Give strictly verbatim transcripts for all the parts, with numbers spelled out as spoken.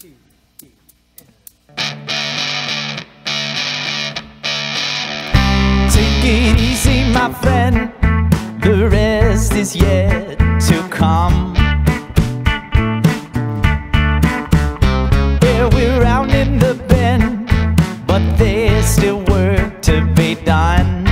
Take it easy, my friend, the rest is yet to come. Yeah, we're rounding the bend, but there's still work to be done.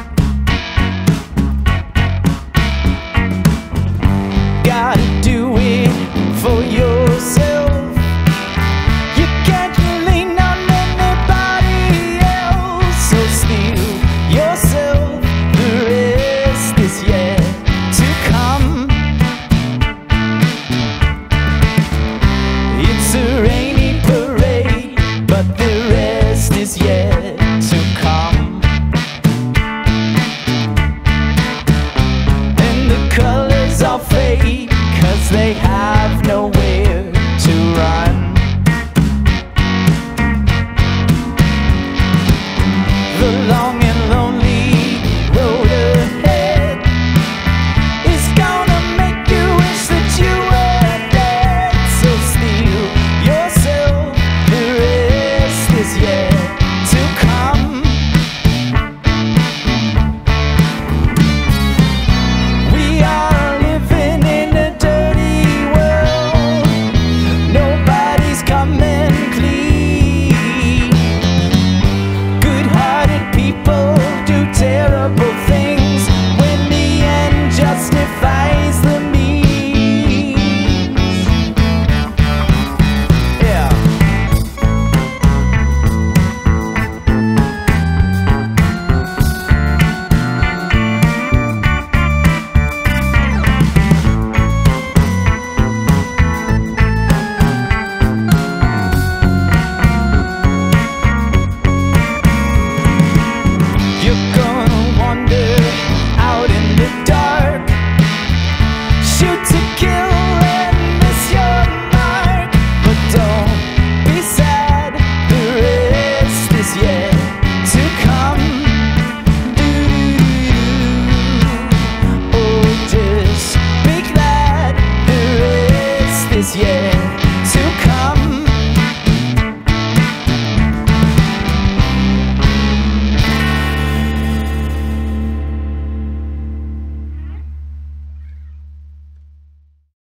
Gotta do it for yourself. You can't lean on anybody else, so steel yourself, the rest is yet to come. It's a rainy parade, but the